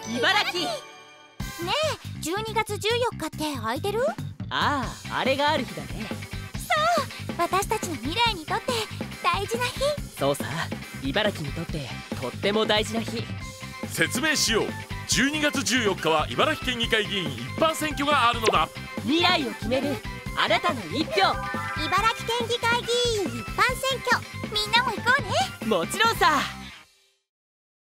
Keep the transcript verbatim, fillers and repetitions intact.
茨城。 ねえ、じゅうにがつじゅうよっかって空いてる？ ああ、あれがある日だね。 そう、私たちの未来にとって大事な日。 そうさ、茨城にとってとっても大事な日。 説明しよう。じゅうにがつじゅうよっかは茨城県議会議員一般選挙があるのだ。 未来を決めるあなたの一票。 茨城県議会議員一般選挙、みんなも行こうね。 もちろんさ。